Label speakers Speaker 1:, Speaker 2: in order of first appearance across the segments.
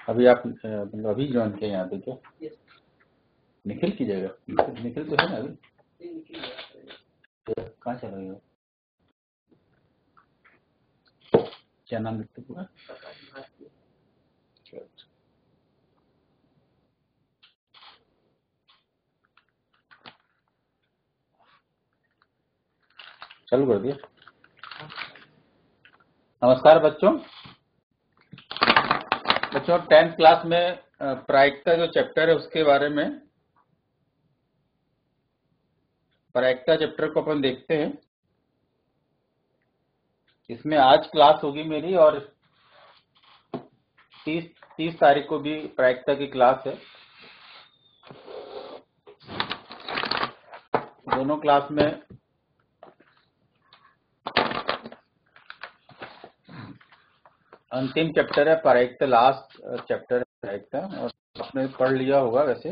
Speaker 1: अभी आप मतलब अभी ज्वाइन किए यहाँ पे क्या? निखिल की जगह? निखिल तो है ना अभी? कहाँ चला गया? क्या नाम लिखते पूरा? चालू कर दिया। नमस्कार बच्चों। बच्चों 10th क्लास में प्रायिकता जो चैप्टर है उसके बारे में, प्रायिकता चैप्टर को अपन देखते हैं। इसमें आज क्लास होगी मेरी और 30 तारीख को भी प्रायिकता की क्लास है। दोनों क्लास में अंतिम चैप्टर है प्रायिकता, लास्ट चैप्टर है प्रायिकता, और आपने पढ़ लिया होगा वैसे।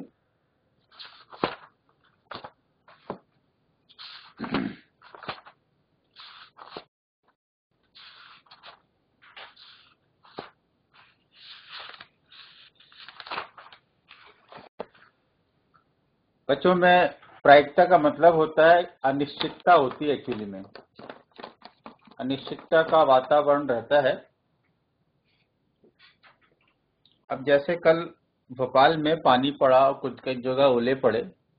Speaker 1: बच्चों में प्रायिकता का मतलब होता है अनिश्चितता होती है। एक्चुअली में अनिश्चितता का वातावरण रहता है। अब जैसे कल भोपाल में पानी पड़ा और कुछ कई जगह ओले पड़े,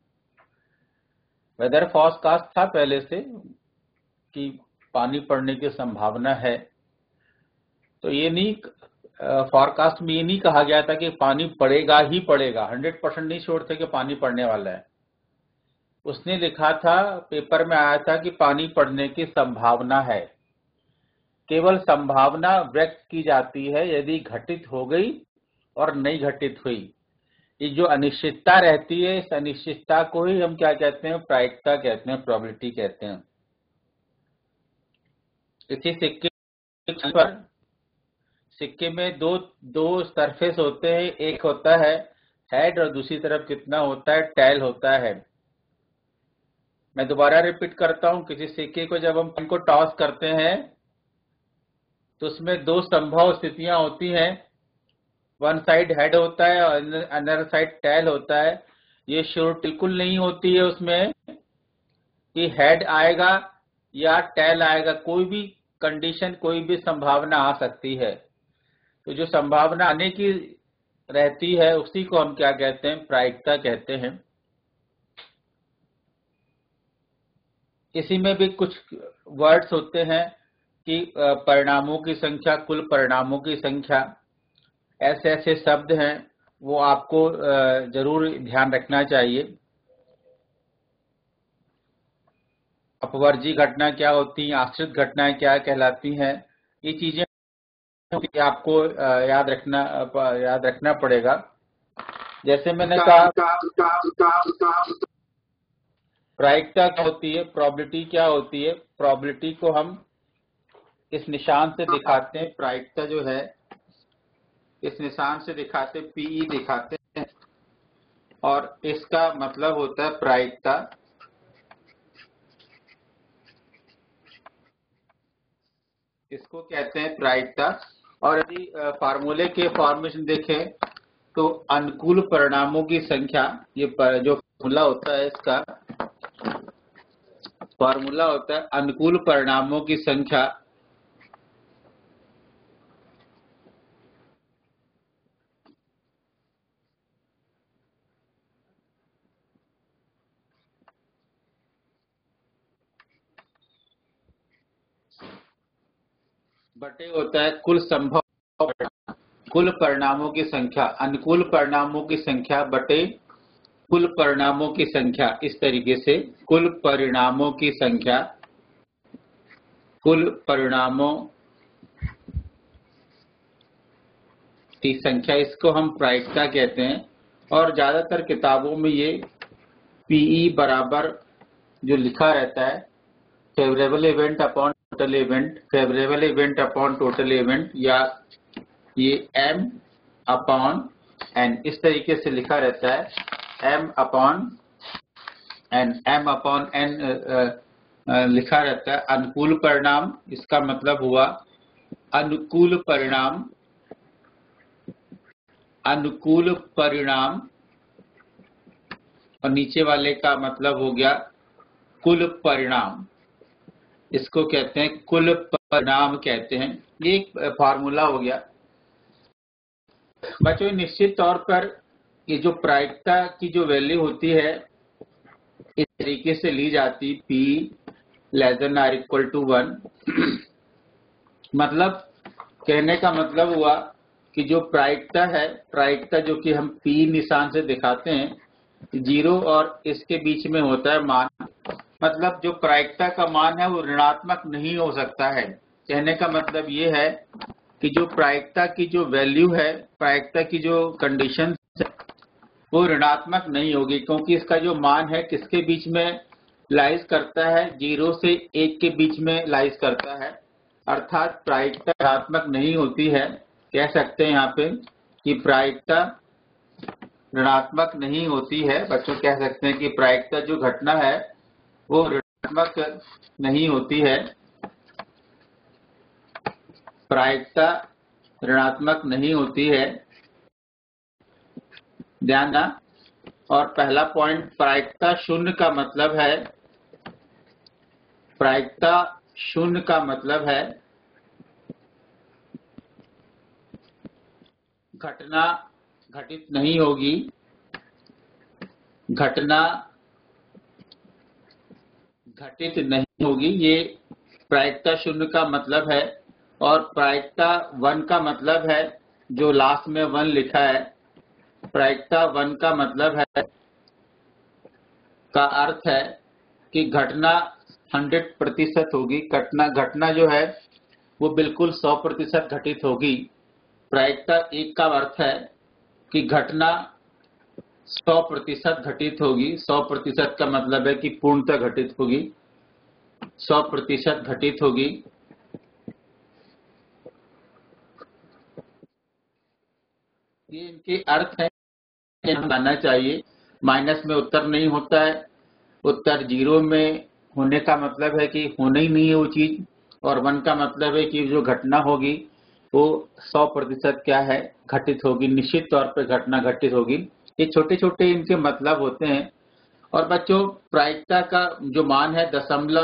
Speaker 1: वेदर फोरकास्ट था पहले से कि पानी पड़ने की संभावना है, तो ये नहीं, फोरकास्ट में ये नहीं कहा गया था कि पानी पड़ेगा ही पड़ेगा, 100% नहीं छोड़ते कि पानी पड़ने वाला है। उसने लिखा था, पेपर में आया था कि पानी पड़ने की संभावना है। केवल संभावना व्यक्त की जाती है, यदि घटित हो गई और नहीं घटित हुई। ये जो अनिश्चितता रहती है, इस अनिश्चितता को ही हम क्या कहते हैं? प्रायिकता कहते हैं, प्रोबेबिलिटी कहते हैं। इसी सिक्के में दो सरफेस होते हैं, एक होता है हेड और दूसरी तरफ कितना होता है? टेल होता है। मैं दोबारा रिपीट करता हूं, किसी सिक्के को जब हम इनको टॉस करते हैं तो उसमें दो संभव स्थितियां होती हैं। वन साइड हेड होता है और अनदर साइड टेल होता है। ये श्योर बिल्कुल नहीं होती है उसमें कि हेड आएगा या टेल आएगा। कोई भी कंडीशन, कोई भी संभावना आ सकती है। तो जो संभावना आने की रहती है उसी को हम क्या कहते हैं? प्रायिकता कहते हैं। इसी में भी कुछ वर्ड्स होते हैं कि परिणामों की संख्या, कुल परिणामों की संख्या, ऐसे ऐसे शब्द हैं, वो आपको जरूर ध्यान रखना चाहिए। अपवर्जी घटना क्या होती है, आश्रित घटनाएं क्या कहलाती हैं, ये चीजें आपको याद रखना पड़ेगा। जैसे मैंने कहा, प्रायिकता क्या होती है, प्रोबेबिलिटी क्या होती है। प्रोबेबिलिटी को हम इस निशान से दिखाते हैं। प्रायिकता जो है इस निशान से दिखाते, पीई दिखाते हैं, और इसका मतलब होता है प्रायिकता। इसको कहते हैं प्रायिकता। और यदि फार्मूले के फॉर्मेशन देखें तो अनुकूल परिणामों की संख्या, ये जो फॉर्मूला होता है, इसका फॉर्मूला होता है अनुकूल परिणामों की संख्या बटे होता है कुल संभव परिणाम। कुल परिणामों की संख्या, अनुकूल परिणामों की संख्या बटे कुल परिणामों की संख्या। इस तरीके से कुल परिणामों की संख्या, कुल परिणामों की संख्या, इसको हम प्रायिकता कहते हैं। और ज्यादातर किताबों में ये पीई बराबर जो लिखा रहता है, favourable event upon total event, favourable event upon total event, या ये m अपॉन n, इस तरीके से लिखा रहता है। m अपॉन n लिखा रहता है। अनुकूल परिणाम, इसका मतलब हुआ अनुकूल परिणाम अनुकूल परिणाम, और नीचे वाले का मतलब हो गया कुल परिणाम। इसको कहते हैं कुल परिणाम कहते हैं। ये एक फार्मूला हो गया बच्चों। निश्चित तौर पर ये जो प्रायिकता की जो वैल्यू होती है इस तरीके से ली जाती, P < 1। मतलब कहने का मतलब हुआ कि जो प्रायिकता है, प्रायिकता जो कि हम P निशान से दिखाते हैं, 0 और इसके बीच में होता है मान। मतलब जो प्रायिकता का मान है वो ऋणात्मक नहीं हो सकता है। कहने का मतलब ये है कि जो प्रायिकता की जो वैल्यू है, प्रायिकता की जो कंडीशन है, वो ऋणात्मक नहीं होगी, क्योंकि इसका जो मान है किसके बीच में लाइज करता है, 0 से 1 के बीच में लाइज करता है। अर्थात प्रायिकता ऋणात्मक नहीं होती है। कह सकते हैं यहाँ पे कि प्रायिकता ऋणात्मक नहीं होती है। बच्चों कह सकते हैं कि प्रायिकता जो घटना है वो ऋणात्मक नहीं होती है। प्रायिकता ऋणात्मक नहीं होती है, ध्यान देना। और पहला पॉइंट, प्रायिकता शून्य का मतलब है, प्रायिकता शून्य का मतलब है घटना घटित नहीं होगी, घटना घटित नहीं होगी। ये प्रायिकता शून्य का मतलब है। और प्रायिकता 1 का मतलब है, जो लास्ट में 1 लिखा है, प्रायिकता 1 का मतलब है, का अर्थ है कि घटना 100% होगी। घटना जो है वो बिल्कुल 100% घटित होगी। प्रायिकता 1 का अर्थ है कि घटना 100% घटित होगी। 100% का मतलब है कि पूर्णतः घटित होगी, 100% घटित होगी। ये इनके अर्थ है, जानना चाहिए। माइनस में उत्तर नहीं होता है, उत्तर 0 में होने का मतलब है कि होना ही नहीं है वो चीज, और 1 का मतलब है कि जो घटना होगी वो 100% क्या है, घटित होगी। निश्चित तौर पर घटना घटित होगी। ये छोटे छोटे इनके मतलब होते हैं। और बच्चों प्रायिकता का जो मान है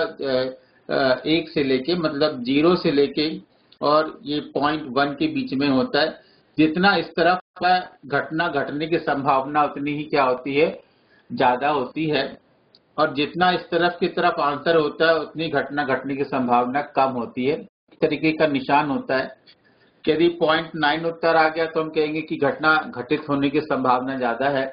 Speaker 1: 0.1 से लेके, मतलब 0 से लेके और ये 0.1 के बीच में होता है। जितना इस तरफ का घटना घटने की संभावना उतनी ही क्या होती है, ज्यादा होती है। और जितना इस तरफ की तरफ आंसर होता है उतनी घटना घटने की संभावना कम होती है। इस तरीके का निशान होता है। यदि 0.9 उत्तर आ गया तो हम कहेंगे कि घटना घटित होने की संभावना ज्यादा है।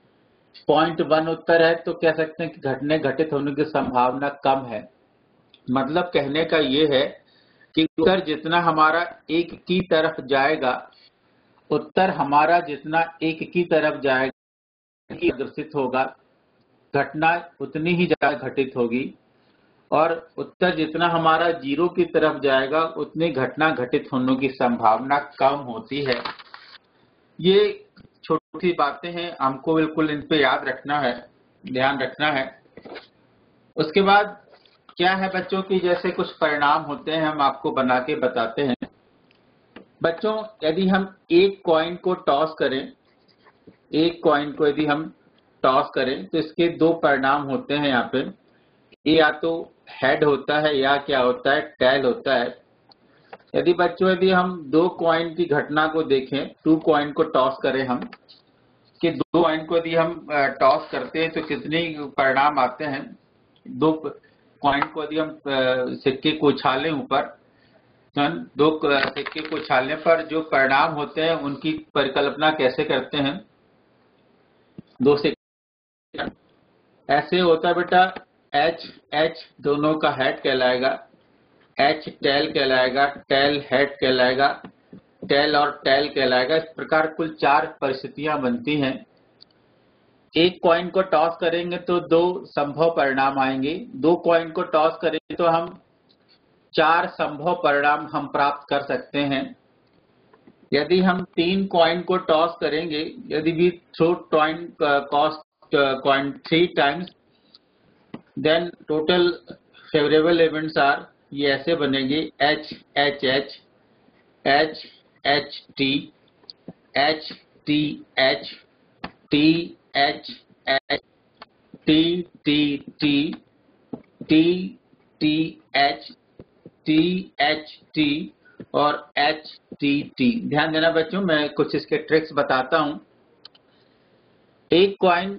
Speaker 1: 0.1 उत्तर है तो कह सकते हैं कि घटने घटित होने की संभावना कम है। मतलब कहने का ये है कि उत्तर जितना हमारा एक की तरफ जाएगा, उत्तर हमारा जितना एक की तरफ जाएगा प्रदर्शित होगा, घटना उतनी ही ज्यादा घटित होगी। और उत्तर जितना हमारा 0 की तरफ जाएगा उतनी घटना घटित होने की संभावना कम होती है। ये छोटी सी बातें हैं, हमको बिल्कुल इन पे याद रखना है, ध्यान रखना है। उसके बाद क्या है बच्चों की, जैसे कुछ परिणाम होते हैं हम आपको बना के बताते हैं। बच्चों यदि हम एक कॉइन को टॉस करें, एक कॉइन को यदि हम टॉस करें तो इसके 2 परिणाम होते हैं यहाँ पे। ये या तो हेड होता है या क्या होता है, टेल होता है। यदि बच्चों यदि हम 2 कॉइन की घटना को देखें, 2 कॉइन को टॉस करें हम, कि 2 कॉइन को यदि हम टॉस करते हैं तो कितने परिणाम आते हैं। 2 कॉइन को यदि हम सिक्के को उछालें ऊपर, 2 सिक्के को उछालने पर जो परिणाम होते हैं उनकी परिकल्पना कैसे करते हैं। 2 सिक्के ऐसे होता है बेटा, एच दोनों का हेड कहलाएगा, एच टेल कहलाएगा, टेल हेड कहलाएगा, टेल और टेल कहलाएगा। इस प्रकार कुल 4 परिस्थितियां बनती हैं। एक कॉइन को टॉस करेंगे तो 2 संभव परिणाम आएंगे। 2 कॉइन को टॉस करेंगे तो हम 4 संभव परिणाम हम प्राप्त कर सकते हैं। यदि हम 3 कॉइन को टॉस करेंगे, यदि भी throw coin cost coin 3 times, then total favourable events are, ये ऐसे बनेंगे, H H H, H H T, H T H T H H T T T T T H T और H T T. ध्यान देना बच्चों, मैं कुछ इसके ट्रिक्स बताता हूं। एक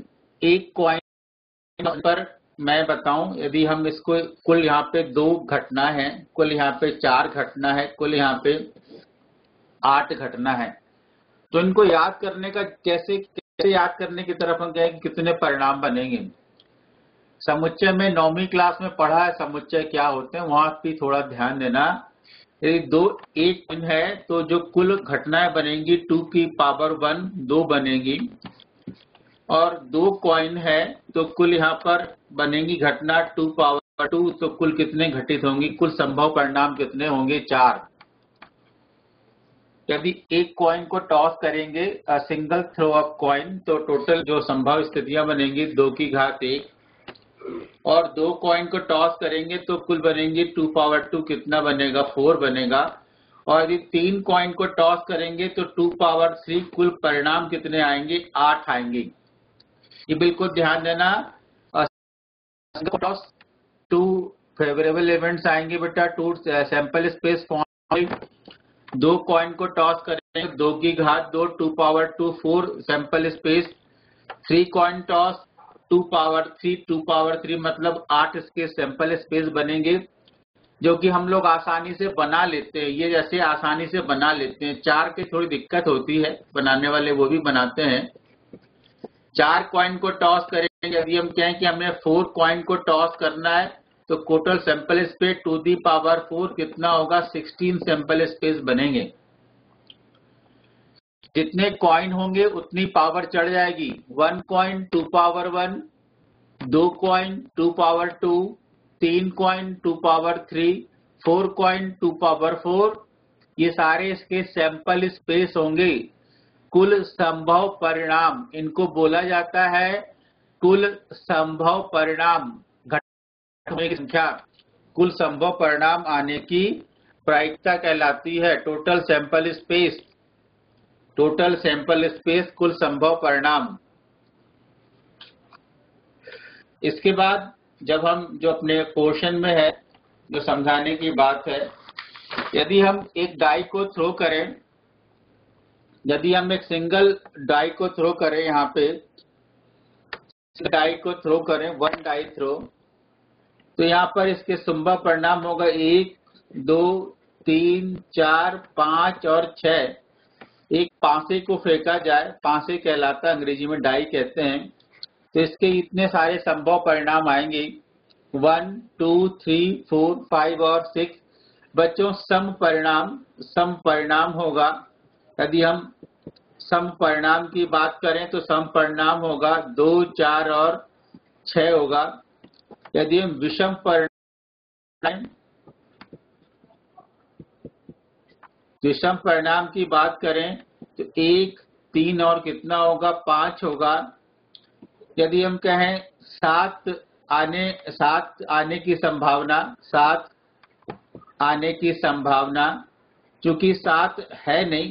Speaker 1: कॉइन पर मैं बताऊं, यदि हम इसको कुल यहाँ पे 2 घटना है, कुल यहाँ पे 4 घटना है, कुल यहाँ पे 8 घटना है, तो इनको याद करने का कैसे याद करने की तरफ हम कहें कि कितने परिणाम बनेंगे। समुच्चय में 9वीं क्लास में पढ़ा है समुच्चय क्या होते हैं, वहां भी थोड़ा ध्यान देना। यदि एक कॉइन है तो जो कुल घटनाएं बनेंगी 2 की पावर 1 2 बनेगी, और 2 कॉइन है तो कुल यहाँ पर बनेंगी घटना 2 पावर 2, तो कुल कितने घटित होंगी, कुल संभव परिणाम कितने होंगे, 4। यदि एक कॉइन को टॉस करेंगे सिंगल थ्रो ऑफ कॉइन, तो टोटल जो संभव स्थितियां बनेंगी 2 की घात 1, और 2 कॉइन को टॉस करेंगे तो कुल बनेंगे 2 पावर 2, कितना बनेगा, 4 बनेगा। और यदि 3 कॉइन को टॉस करेंगे तो 2 पावर 3, कुल परिणाम कितने आएंगे, 8 आएंगे। ये बिल्कुल ध्यान देना। टॉस 2 फेवरेबल इवेंट्स आएंगे बेटा, 2 सैंपल स्पेस फॉर्म। 2 कॉइन को टॉस करेंगे 2 की घात 2 2 power 2 4 sample space. 3 coin toss 2 power 3 2 power 3, मतलब 8 इसके सैंपल स्पेस बनेंगे, जो कि हम लोग आसानी से बना लेते हैं। ये जैसे आसानी से बना लेते हैं, 4 की थोड़ी दिक्कत होती है, बनाने वाले वो भी बनाते हैं। 4 कॉइन को टॉस करेंगे, यदि हम कहें कि हमें 4 कॉइन को टॉस करना है तो total sample space 2 the power 4 कितना होगा, 16 सैंपल स्पेस बनेंगे। जितने कॉइन होंगे उतनी पावर चढ़ जाएगी। 1 coin 2 power 1, 2 coin 2 power 2, 3 coin 2 power 3, 4 coin 2 power 4, ये सारे इसके सैंपल स्पेस होंगे। कुल संभव परिणाम इनको बोला जाता है, कुल संभव परिणाम घटनाओं की संख्या, कुल संभव परिणाम आने की प्रायिकता कहलाती है total sample space. Total sample space कुल संभव परिणाम। इसके बाद जब हम जो अपने पोर्शन में है जो समझाने की बात है, यदि हम एक डाई को थ्रो करें, यदि हम एक सिंगल डाई को थ्रो करें, यहाँ पे डाई को थ्रो करें 1 डाई थ्रो, तो यहाँ पर इसके संभव परिणाम होगा 1 2 3 4 5 और 6। एक पांसे को फेंका जाए, पांसे कहलाता है, अंग्रेजी में डाई कहते हैं, तो इसके इतने सारे संभव परिणाम आएंगे 1 2 3 4 5 और 6। बच्चों सम परिणाम होगा। यदि हम सम परिणाम की बात करें तो सम परिणाम होगा 2 4 और 6 होगा। यदि हम विषम परिणाम की बात करें तो 1 3 और कितना होगा, 5 होगा। यदि हम कहें 7 आने की संभावना, 7 आने की संभावना, चूंकि 7 है नहीं,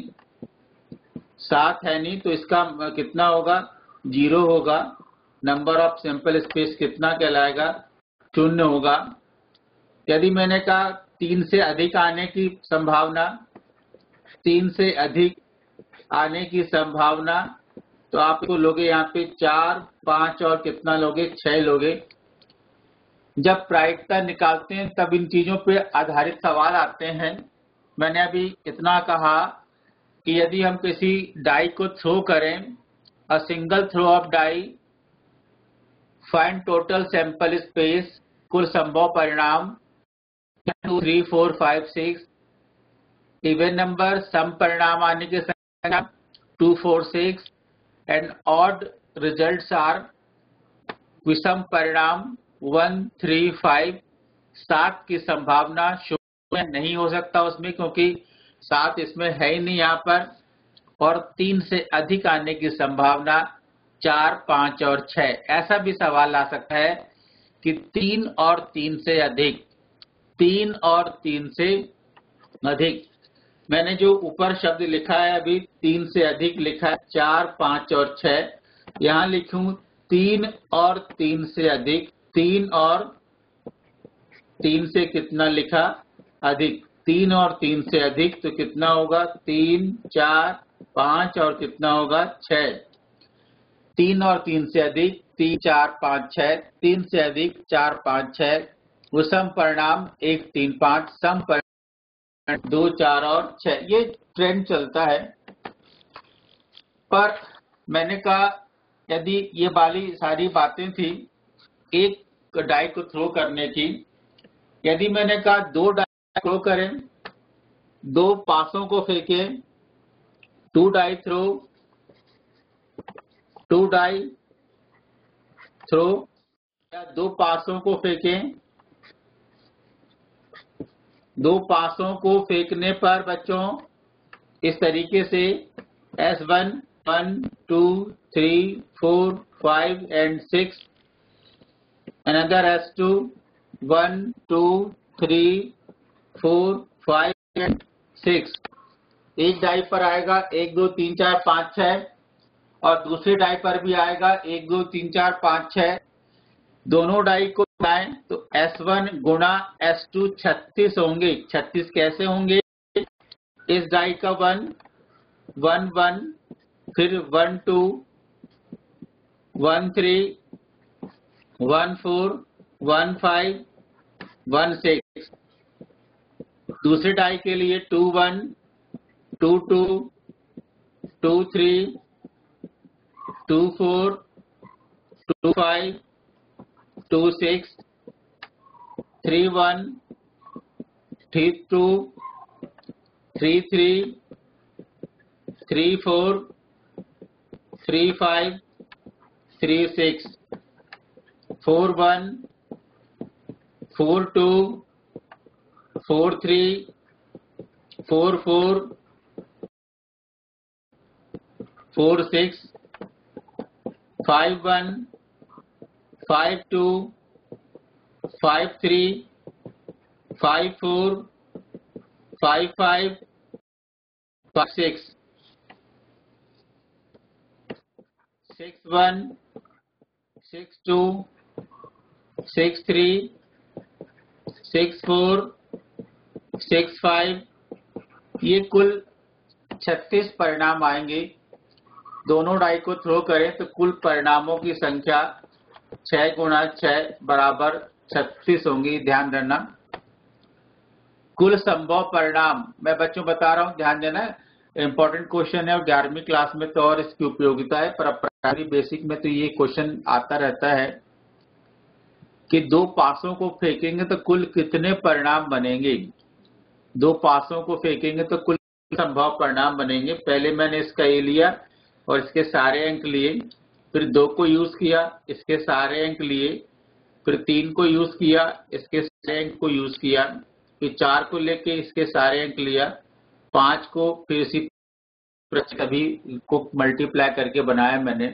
Speaker 1: तो इसका कितना होगा, 0 होगा। नंबर ऑफ सैंपल स्पेस कितना कहलाएगा, 0 होगा। यदि मैंने कहा 3 से अधिक आने की संभावना, 3 से अधिक आने की संभावना, तो आपको लोगे यहाँ पे 4 5 और कितना लोगे, 6 लोगे। जब प्रायिकता निकालते हैं तब इन चीजों पे आधारित सवाल आते हैं। मैंने अभी इतना कहा कि यदि हम किसी डाई को थ्रो करें, a single throw of die, find total sample space, कुल संभव परिणाम 2 3 4 5 6। इवन नंबर सम परिणाम आने की संख्या 2 4 6 एंड ऑड रिजल्ट्स आर विषम परिणाम 1 3 5। 7 की संभावना शून्य नहीं हो सकता उसमें, क्योंकि 7 इसमें है ही नहीं यहाँ पर। और 3 से अधिक आने की संभावना 4 5 और 6। ऐसा भी सवाल आ सकता है कि 3 और 3 से अधिक, 3 और 3 से अधिक। मैंने जो ऊपर शब्द लिखा है अभी 3 से अधिक लिखा है, 4, 5 और 6। यहाँ लिखूं 3 और 3 से अधिक, 3 और 3 से कितना लिखा अधिक, 3 और 3 से अधिक तो कितना होगा 3, 4, 5 और कितना होगा 6। 3 और 3 से अधिक 3, 4, 5, 6, 3 से अधिक 4, 5, 6, विषम परिणाम 1, 3, 5, सम परिणाम 2, 4 और 6। ये ट्रेंड चलता है। पर मैंने कहा यदि ये वाली सारी बातें थी एक डाई को थ्रो करने की, यदि मैंने कहा 2 डाई थ्रो करें, 2 पासों को फेंकें, 2 डाई थ्रो, 2 डाई थ्रो, या 2 पासों को फेंकें, 2 पासों को फेंकने पर बच्चों इस तरीके से S1, 1, 2, 3, 4, 5 and 6, another S2, 1, 2, 3, 4, 5 and 6। एक डाई पर आएगा 1, 2, 3, 4, 5, 6 और दूसरे डाई पर भी आएगा 1, 2, 3, 4, 5, 6। दोनों डाई को लाएं तो S1 गुणा S2 36 होंगे। 36 कैसे होंगे? इस डाई का 1, 1, 1, फिर 1, 2, 1, 3, 1, 4, 1, 5, 1, 6। दूसरे डाई के लिए 2, 1, 2, 2, 2, 3, 2, 4, 2, 5, 2, 6, 3, 1, 3, 2, 3, 3, 3, 4, 3, 5, 3, 6, 4, 1, 4, 2, 4, 3, 4, 4, 4, 6, 5, 1, 5, 2, 5, 3, 5, 4, 5, 5, 5, 6, 6, 1, 6, 2, 6, 3, 6, 4, 6, 5। ये कुल 36 परिणाम आएंगे। दोनों डाई को थ्रो करें तो कुल परिणामों की संख्या 6 गुणा 6 बराबर 36 होंगी। ध्यान रखना। कुल संभव परिणाम मैं बच्चों बता रहा हूं, ध्यान देना। इंपॉर्टेंट क्वेश्चन है और 11वीं क्लास में तो और इसकी उपयोगिता है, पर प्राइमरी बेसिक में तो ये क्वेश्चन आता रहता है कि 2 पासों को फेंकेंगे तो कुल कितने परिणाम बनेंगे। 2 पासों को फेंकेंगे तो कुल संभव परिणाम बनेंगे। पहले मैंने इसका ए लिया और इसके सारे अंक लिए, फिर 2 को यूज किया, इसके सारे अंक लिए, फिर 3 को यूज किया, इसके सारे अंक को यूज किया, फिर 4 को लेके इसके सारे अंक लिया, 5 को फिर इसी सभी को मल्टीप्लाई करके बनाया मैंने।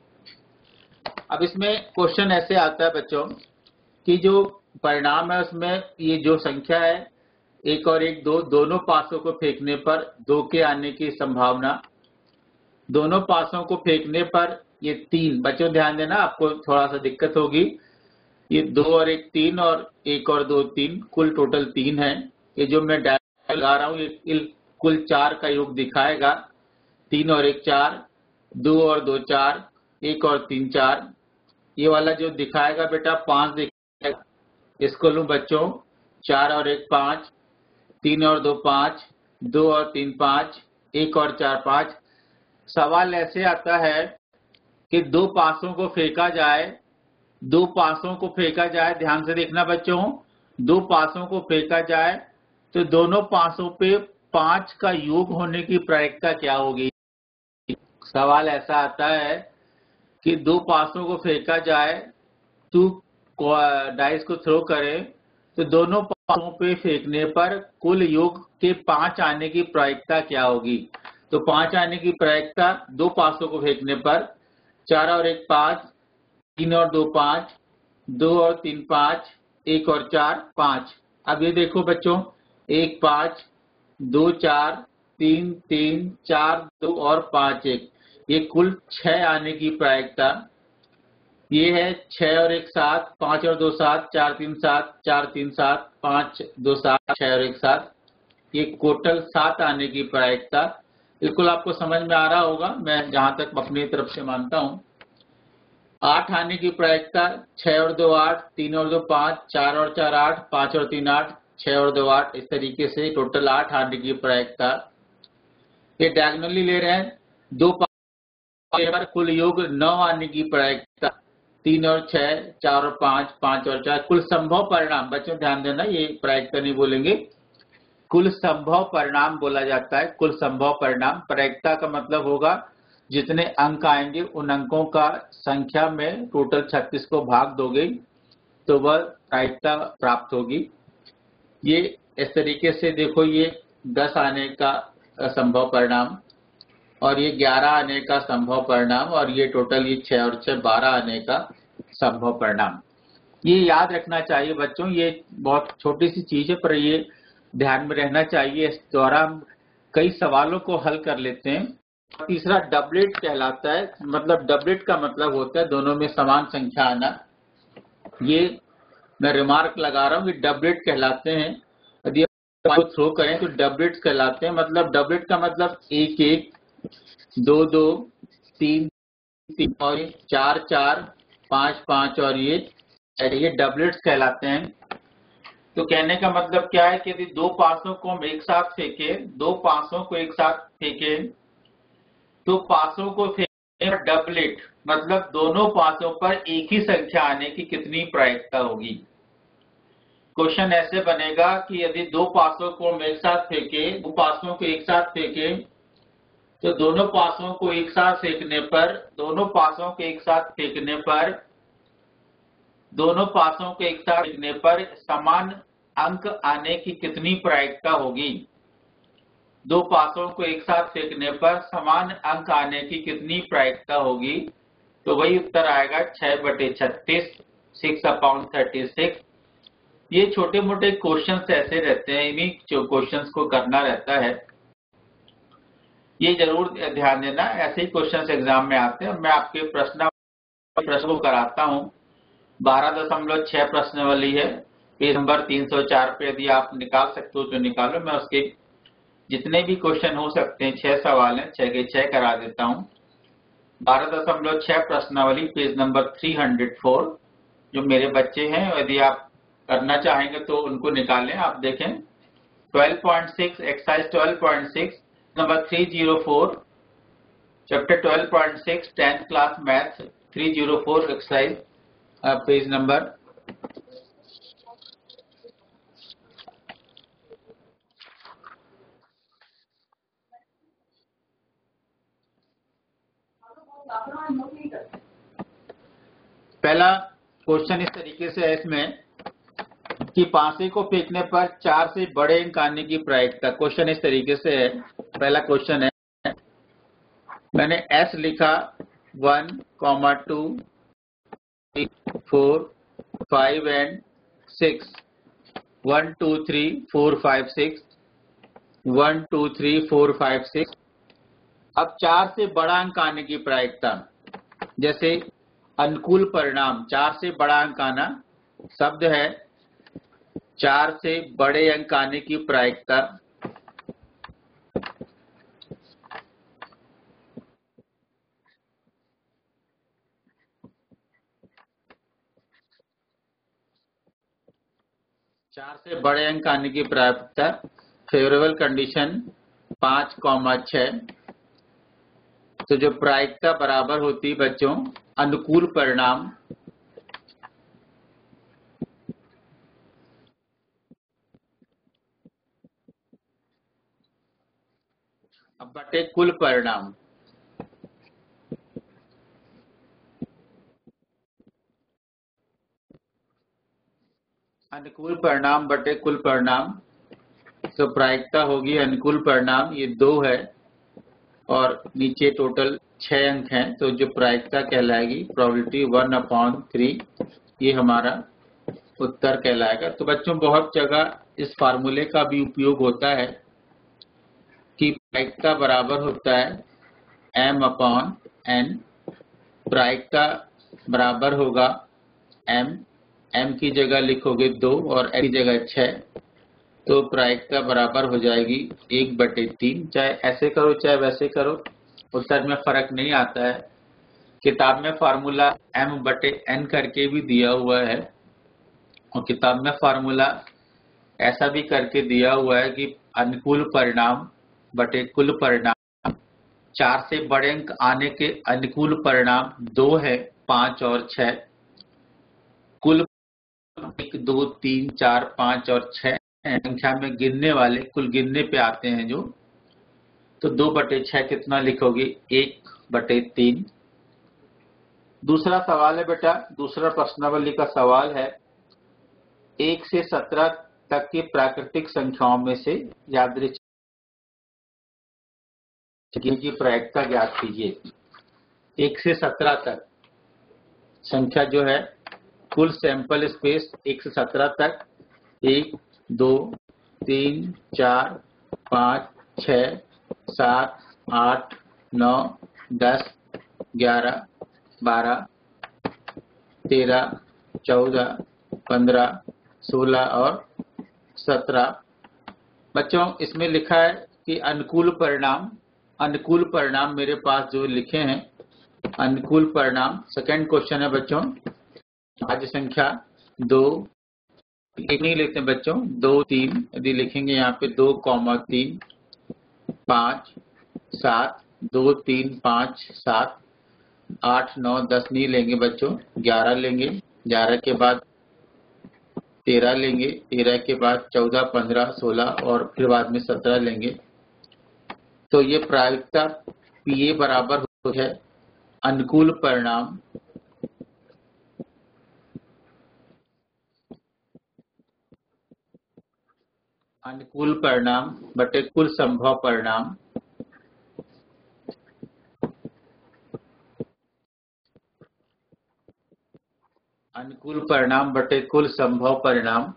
Speaker 1: अब इसमें क्वेश्चन ऐसे आता है बच्चों कि जो परिणाम है उसमें ये जो संख्या है 1 और 1, 2, दोनों पासों को फेंकने पर 2 के आने की संभावना, दोनों पासों को फेंकने पर ये 3। बच्चों ध्यान देना, आपको थोड़ा सा दिक्कत होगी। ये 2 और 1 3 और 1 और 2 3, कुल टोटल 3 है। ये जो मैं डायरेक्ट लगा रहा हूँ ये कुल 4 का योग दिखाएगा। 3 और 1 4, 2 और 2 4, 1 और 3 4। ये वाला जो दिखाएगा बेटा 5 दिखाएगा। इसको लूं बच्चों 4 और 1 5, 3 और 2 5, 2 और 3 5, 1 और 4 5। सवाल ऐसे आता है कि 2 पासों को फेंका जाए, 2 पासों को फेंका जाए, ध्यान से देखना बच्चों, 2 पासों को फेंका जाए तो दोनों पासों पे 5 का योग होने की प्रायिकता क्या होगी। सवाल ऐसा आता है कि 2 पासों को फेंका जाए, तू डाइस को थ्रो करे तो दोनों पासों पे फेंकने पर कुल योग के 5 आने की प्रायिकता क्या होगी। तो 5 आने की प्रायिकता 2 पासों को फेंकने पर 4 और 1 5, 3 और 2 5, 2 और 3 5, 1 और 4 5। अब ये देखो बच्चों 1 5, 2 4 3 3 4 2 और 5 1, ये कुल 6 आने की प्रायिकता। ये है 6 और 1 7, 5 और 2 7, 4 3 7, 4 3 7, 5 2 7, 6 और 1 7, ये टोटल 7 आने की प्रायिकता। बिल्कुल आपको समझ में आ रहा होगा, मैं जहां तक अपनी तरफ से मानता हूं। 8 आने की प्रायिकता, 6 और 2 8, 3 और 2 5, 4 और 4 8, 5 और 3 8, 6 और 2 8, इस तरीके से टोटल 8 आने की प्रायिकता। ये डायगोनली ले रहे हैं, 2 5 कुल योग 9 आने की प्रायिकता, 3 और 6, 4 और 5, 5 और 4, कुल संभव परिणाम। बच्चों ध्यान देना, ये प्रायिकता नहीं बोलेंगे, कुल संभव परिणाम बोला जाता है। कुल संभव परिणाम, प्रायिकता का मतलब होगा जितने अंक आएंगे उन अंकों का संख्या में टोटल 36 को भाग दोगे तो वह प्रायिकता प्राप्त होगी। ये इस तरीके से देखो, ये 10 आने का संभव परिणाम, और ये 11 आने का संभव परिणाम, और ये टोटल ये 6 और 6 12 आने का संभव परिणाम। ये याद रखना चाहिए बच्चों, ये बहुत छोटी सी चीज है पर ये ध्यान में रहना चाहिए। इस द्वारा हम कई सवालों को हल कर लेते हैं। तीसरा डबलेट कहलाता है, मतलब डबलेट का मतलब होता है दोनों में समान संख्या आना। ये मैं रिमार्क लगा रहा हूँ कि डबलेट कहलाते हैं। यदि आप थ्रो करें तो डबलेट कहलाते हैं। मतलब डबलेट का मतलब 1 1, 2 2, 3 3 और 4 4, 5 5 और ये डबलेट्स कहलाते हैं। तो कहने का मतलब क्या है कि यदि 2 पासों को हम एक साथ फेंकें, 2 पासों को एक साथ फेंकें, तो पासों को फेंकने पर डबलेट मतलब दोनों पासों पर एक ही संख्या आने की कितनी प्रायिकता होगी। क्वेश्चन ऐसे बनेगा कि यदि 2 पासों को हम एक साथ फेंकें, 2 पासों को एक साथ फेंकें, तो दोनों पासों को एक साथ फेंकने पर, दोनों पासों को एक साथ फेंकने पर, दोनों पासों को एक साथ फेंकने पर समान अंक आने की कितनी प्रायिकता होगी। 2 पासों को एक साथ फेंकने पर समान अंक आने की कितनी प्रायिकता होगी। तो वही उत्तर आएगा 6/36, 6/36। ये छोटे मोटे क्वेश्चंस ऐसे रहते हैं, इन्हीं क्वेश्चंस को करना रहता है। ये जरूर ध्यान देना, ऐसे ही क्वेश्चंस एग्जाम में आते हैं। मैं आपके प्रश्न को कराता हूं। 12.6 प्रश्नावली है, पेज नंबर 304 पे। यदि आप निकाल सकते हो तो निकालो, मैं उसके जितने भी क्वेश्चन हो सकते हैं, 6 सवाल हैं, 6 के 6 करा देता हूं। 12.6 प्रश्नावली, पेज नंबर 304। जो मेरे बच्चे हैं, यदि आप करना चाहेंगे तो उनको निकालें, आप देखें। 12.6 exercise 12.6 number 304, chapter 12.6 10th class math 304 exercise, page number. पहला क्वेश्चन इस तरीके से है इसमें कि पासे को फेंकने पर 4 से बड़े अंक आने की प्रायिकता। क्वेश्चन इस तरीके से है, पहला क्वेश्चन है, मैंने S लिखा 1, 2, 3, 4, 5 एंड 6, 1 2 3 4 5 6, 1 2 3 4 5 6। अब 4 से बड़ा अंक आने की प्रायिकता, जैसे अनुकूल परिणाम, 4 से बड़ा अंक आना शब्द है, 4 से बड़े अंक आने की प्रायिकता। चार से बड़े अंक आने की प्रायिकता, फेवरेबल कंडीशन 5, 6। तो जो प्रायिकता बराबर होती है बच्चों, अनुकूल परिणाम बटे कुल परिणाम। अनुकूल परिणाम बटे कुल परिणाम, तो प्रायिकता होगी अनुकूल परिणाम, ये 2 है और नीचे टोटल 6 अंक हैं, तो जो प्रायिकता कहलाएगी प्रोबेबिलिटी 1/3, ये हमारा उत्तर कहलाएगा। तो बच्चों बहुत जगह इस फार्मूले का भी उपयोग होता है, कि प्रायिकता बराबर होता है m/n। प्रायिकता बराबर होगा m की जगह लिखोगे 2 और n की जगह 6, तो प्रायिकता बराबर हो जाएगी 1/3। चाहे ऐसे करो चाहे वैसे करो, उत्तर में फर्क नहीं आता है। किताब में फार्मूला m/n करके भी दिया हुआ है, और किताब में फार्मूला ऐसा भी करके दिया हुआ है कि अनुकूल परिणाम बटे कुल परिणाम। 4 से बड़े अंक आने के अनुकूल परिणाम 2 है, 5 और 6। कुल 1 2 3 4 5 और 6 संख्या में गिनने वाले कुल गिनने पे आते हैं जो, तो 2/6 कितना लिखोगे? 1/3। दूसरा सवाल है बेटा, दूसरा प्रश्नावली का सवाल है 1 से 17 तक की प्राकृतिक संख्याओं में से यादृच्छिक की प्रायिकता ज्ञात कीजिए। 1 से 17 तक संख्या जो है, कुल सैंपल स्पेस 1 से 17 तक 1 2 3 4 5 6 7 8 9 10 11 12 13 14 15 16 और 17। बच्चों इसमें लिखा है कि अनुकूल परिणाम मेरे पास जो लिखे हैं, अनुकूल परिणाम। सेकंड क्वेश्चन है बच्चों, भाज्य संख्या 2, एक नहीं लेते बच्चों, 2 3 यदि लिखेंगे यहाँ पे 2, 3 5 7 2 3 5 7 8 9 10 नहीं लेंगे बच्चों, 11 लेंगे, 11 के बाद 13 लेंगे, 13 के बाद 14 15 16 और फिर बाद में 17 लेंगे। तो ये प्रायिकता PA बराबर है अनुकूल परिणाम बटे कुल संभव परिणाम। अनुकूल परिणाम बटे कुल संभव परिणाम।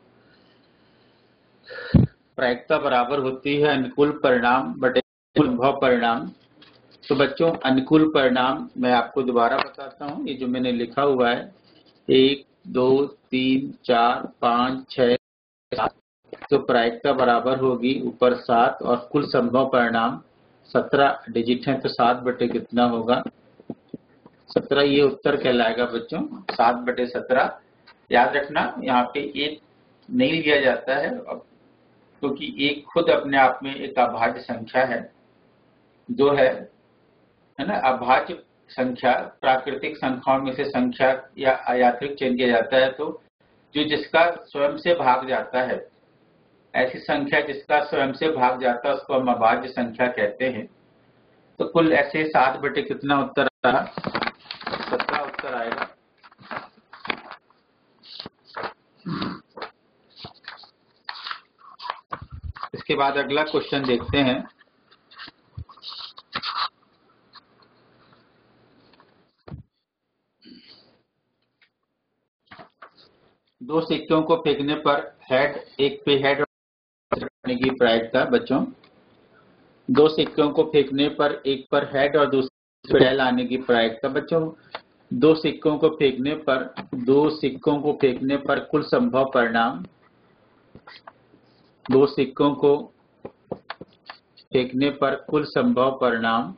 Speaker 1: प्रायिकता बराबर होती है अनुकूल परिणाम बटे कुल संभव परिणाम। तो बच्चों अनुकूल परिणाम मैं आपको दोबारा बताता हूँ, ये जो मैंने लिखा हुआ है 1 2 3 4 5 6 7, तो प्रायिकता बराबर होगी ऊपर 7 और कुल संभव परिणाम 17 डिजिट है, तो 7 बटे कितना होगा? 17। ये उत्तर कहलाएगा बच्चों 7/17। याद रखना यहाँ पे 1 नहीं लिया जाता है, क्योंकि 1 खुद अपने आप में एक अभाज्य संख्या है, जो है ना। अभाज्य संख्या प्राकृतिक संख्याओं में से संख्या या अयादृच्छिक चयन किया जाता है, तो जो जिसका स्वयं से भाग जाता है, ऐसी संख्या जिसका स्वयं से भाग जाता है उसको हम अभाज्य संख्या कहते हैं। तो कुल ऐसे 7 बटे कितना उत्तर आया? 17 उत्तर आएगा। इसके बाद अगला क्वेश्चन देखते हैं। दो सिक्कों को फेंकने पर एक पे हेड रखने की प्रायिकता। बच्चों दो सिक्कों को फेंकने पर एक पर हेड और दूसरे पर टेल आने की प्रायिकता। बच्चों दो सिक्कों को फेंकने पर कुल संभव परिणाम, दो सिक्कों को फेंकने पर कुल संभव परिणाम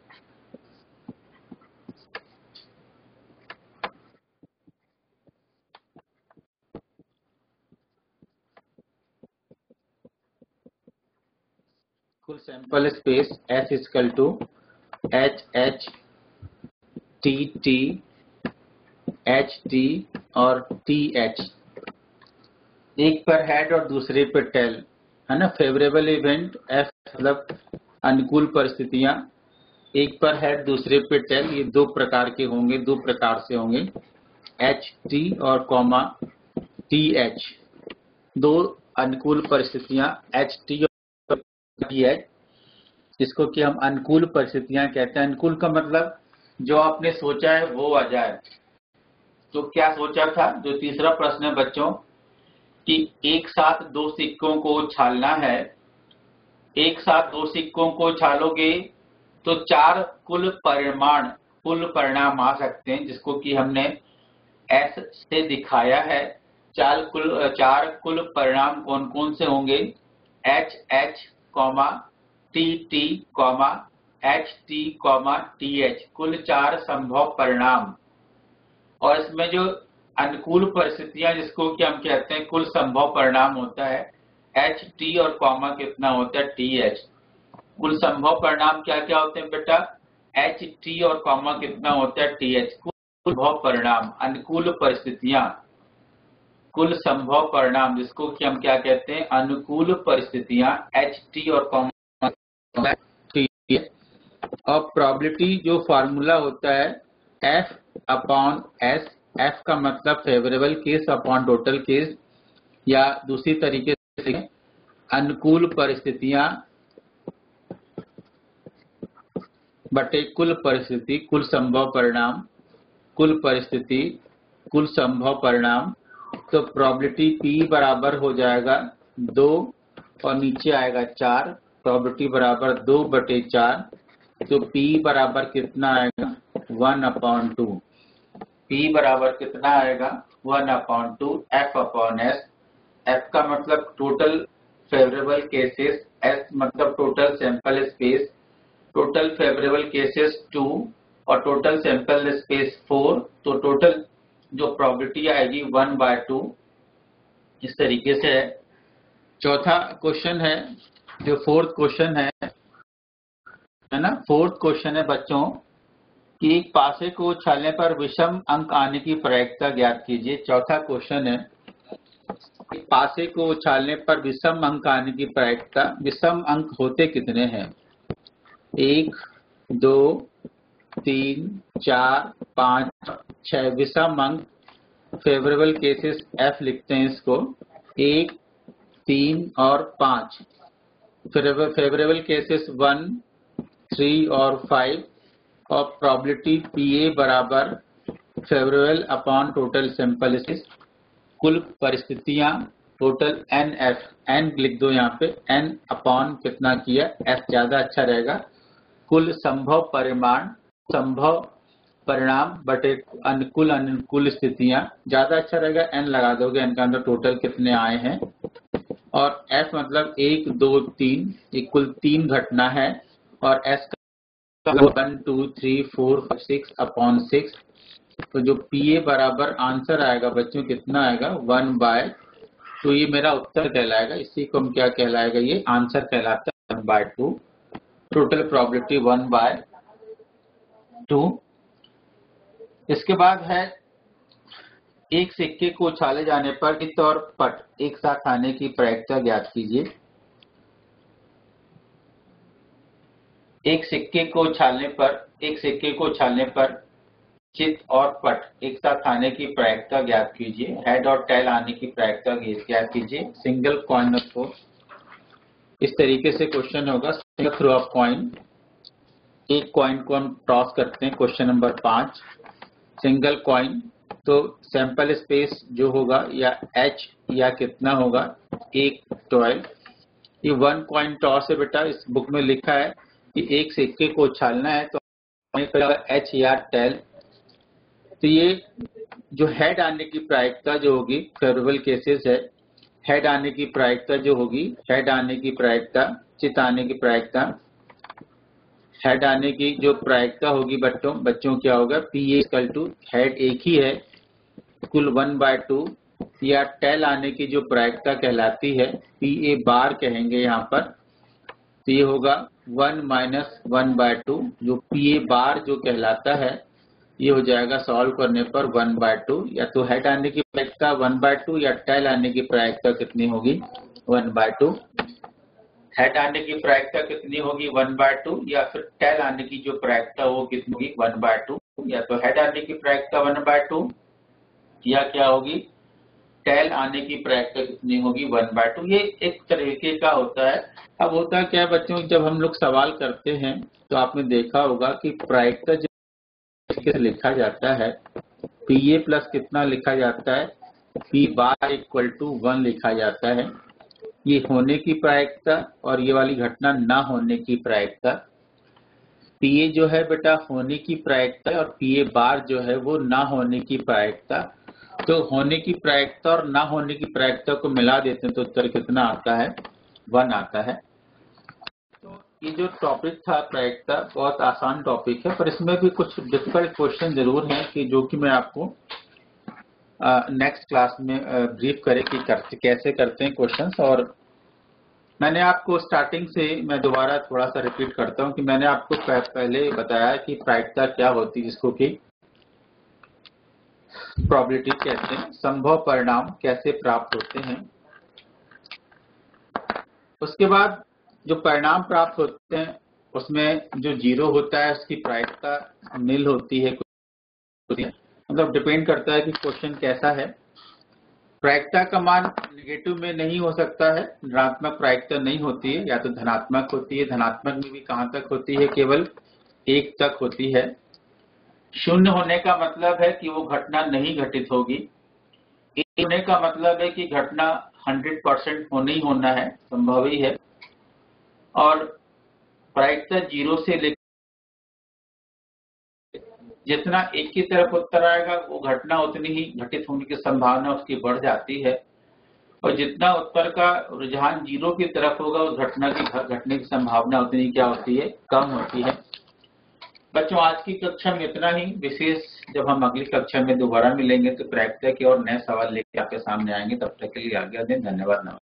Speaker 1: कुल sample space S = H T H और TH। एक पर हेड और दूसरे पर टेल, है ना। फेवरेबल इवेंट F मतलब अनुकूल परिस्थितियां, एक पर हेड दूसरे पे टेल, ये दो प्रकार के होंगे, दो प्रकार से होंगे, HT और TH। दो अनुकूल परिस्थितियां HT और TH, जिसको कि हम अनुकूल परिस्थितियां कहते हैं। अनुकूल का मतलब जो आपने सोचा है वो आ जाए। तो क्या सोचा था? जो तीसरा प्रश्न है बच्चों कि एक साथ दो सिक्कों को उछालना है, एक साथ दो सिक्कों को उछालोगे तो चार कुल परिणाम आ सकते हैं, जिसको कि हमने एस से दिखाया है। चार कुल परिणाम कौन कौन से होंगे? H H comma T T comma H T comma T H, कुल चार संभव परिणाम। और इसमें जो अनुकूल परिस्थितियां, जिसको कि हम कहते हैं कुल संभव परिणाम होता है, एच टी और कॉमा कितना होता है? T H. कुल संभव परिणाम क्या क्या होते हैं बेटा? एच टी और कॉमा कितना होता है? T H. कुल संभव परिणाम, अनुकूल परिस्थितियां, कुल संभव परिणाम, जिसको कि हम क्या कहते हैं? अनुकूल परिस्थितियां, एच टी और कॉमा टी एच। और प्रोबेबिलिटी जो फॉर्मूला होता है एफ अपॉन एस, एफ का मतलब favourable case upon total case, या दूसरी तरीके से अनुकूल परिस्थितियां बटे कुल परिस्थिति, कुल संभव परिणाम, कुल परिस्थिति, कुल संभव परिणाम। तो प्रोबेबिलिटी P बराबर हो जाएगा 2 और नीचे आएगा 4, प्रोबेबिलिटी बराबर 2/4। तो P बराबर कितना आएगा? 1/2। P बराबर कितना आएगा? 1/2 F अपॉन S। F का मतलब टोटल फेवरेबल केसेस, S मतलब total sample space. Total favourable cases 2 और टोटल सैंपल स्पेस 4, तो टोटल जो प्रोबेबिलिटी आएगी 1/2। इस तरीके से है। चौथा क्वेश्चन है, जो फोर्थ क्वेश्चन है ना, फोर्थ क्वेश्चन है बच्चों कि पासे को उछालने पर विषम अंक आने की प्रायिकता ज्ञात कीजिए। चौथा क्वेश्चन है, पासे को उछालने पर विषम अंक आने की प्रायिकता। विषम अंक होते कितने हैं? 1, 2, 3, 4, 5, 6 विषम अंक। फेवरेबल केसेस F लिखते हैं इसको, 1, 3 और 5। फेवरेबल केसेस 1, 3 और 5। और प्रोबेबिलिटी PA बराबर favourable upon total sample space. कुल परिस्थितियां टोटल NF, N लिख दो यहाँ पे, N अपॉन कितना किया? F ज्यादा अच्छा रहेगा। कुल संभव परिणाम बटे अनुकूल स्थितियां, ज्यादा अच्छा रहेगा। N लगा दोगे, N का अंदर टोटल कितने आए हैं। और F मतलब 1, 2, 3, ये कुल 3 घटना है। और S का 1, 2, 3, 4, 5, 6 अपॉन 6। तो जो PA बराबर आंसर आएगा बच्चों कितना आएगा? 1/2। ये मेरा उत्तर कहलाएगा। इसी को हम क्या कहलाएगा? ये आंसर कहलाता है 1/2। Total probability 1/2। इसके बाद है, एक सिक्के को उछाले जाने पर चित और पट एक साथ आने की प्रायिकता ज्ञात कीजिए। एक सिक्के को उछालने पर चित और पट एक साथ आने की प्रायिकता ज्ञात कीजिए। हेड और टेल आने की प्रायिकता ज्ञात कीजिए। सिंगल कॉइन को इस तरीके से क्वेश्चन होगा, थ्रो ऑफ कॉइन। एक कॉइन को हम टॉस करते हैं। Question number 5, single coin. तो सैंपल स्पेस जो होगा या H या कितना होगा? 1/12। ये 1 कॉइन टॉस है बेटा। इस बुक में लिखा है कि एक सिक्के को उछालना है तो H या टेल। तो ये जो हेड आने की प्रायिकता जो होगी, फेवरेबल केसेस है, हेड आने की प्रायिकता जो होगी, हेड आने की प्रायिकता, चित आने की प्रायिकता, हेड आने की जो प्रायिकता होगी बच्चों क्या होगा? PA इक्वल टू हेड एक ही है, कुल 1/2, या टेल आने की जो प्रायिकता कहलाती है, PA बार कहेंगे यहाँ पर। तो ये होगा 1 - 1/2। जो PA बार जो कहलाता है ये हो जाएगा सॉल्व करने पर 1/2। या तो हेड आने की प्रायिकता 1/2 या टेल आने की प्रायिकता कितनी होगी? 1/2। हेड आने की प्रायिकता कितनी होगी? 1/2। या फिर टेल आने की जो प्रायिकता वो कितनी होगी? 1/2। या तो हेड आने की प्रायिकता 1/2 या क्या होगी? टेल आने की प्रायिकता कितनी होगी? 1/2। ये एक तरीके का होता है। अब होता क्या है बच्चों, जब हम लोग सवाल करते हैं तो आपने देखा होगा कि प्रायिकता जब लिखा जाता है, PA प्लस कितना लिखा जाता है? P बार इक्वल टू 1 लिखा जाता है। ये होने की प्रायिकता और ये वाली घटना ना होने की प्रायिकता। पीए जो है बेटा होने की प्रायिकता और पीए बार जो है वो ना होने की प्रायिकता। तो होने की प्रायिकता और ना होने की प्रायिकता को मिला देते हैं तो उत्तर कितना आता है? 1 आता है। तो ये जो टॉपिक था प्रायिकता बहुत आसान टॉपिक है, पर इसमें भी कुछ डिफिकल्ट क्वेश्चन जरूर हैं कि जो कि मैं आपको नेक्स्ट क्लास में ब्रीफ करें कि कैसे करते हैं क्वेश्चंस। और मैंने आपको स्टार्टिंग से, मैं दोबारा थोड़ा सा रिपीट करता हूं कि मैंने आपको पहले बताया कि प्रायिकता क्या होती है, जिसको कि प्रोबेबिलिटी कहते हैं, संभव परिणाम कैसे प्राप्त होते हैं। उसके बाद जो परिणाम प्राप्त होते हैं उसमें जो 0 होता है उसकी प्रायिकता निल होती है, मतलब डिपेंड करता है कि क्वेश्चन कैसा है। प्रायिकता का मान नेगेटिव में नहीं हो सकता है, ऋणात्मक प्रायिकता नहीं होती है, या तो धनात्मक होती है। धनात्मक में भी कहां तक होती है? केवल 1 तक होती है। शून्य होने का मतलब है कि वो घटना नहीं घटित होगी। 1 होने का मतलब है कि घटना 100% होना ही होना है, संभव ही है। और प्रायिकता 0 से लेकर जितना 1 की तरफ उत्तर आएगा वो घटना उतनी ही घटित होने की संभावना उसकी बढ़ जाती है, और जितना उत्तर का रुझान 0 की तरफ होगा उस घटना की घटने की संभावना उतनी क्या होती है? कम होती है। बच्चों आज की कक्षा में इतना ही। विशेष जब हम अगली कक्षा में दोबारा मिलेंगे तो प्रायिकता के और नए सवाल लेकर आपके सामने आएंगे। तब तक के लिए आज्ञा दें। धन्यवाद।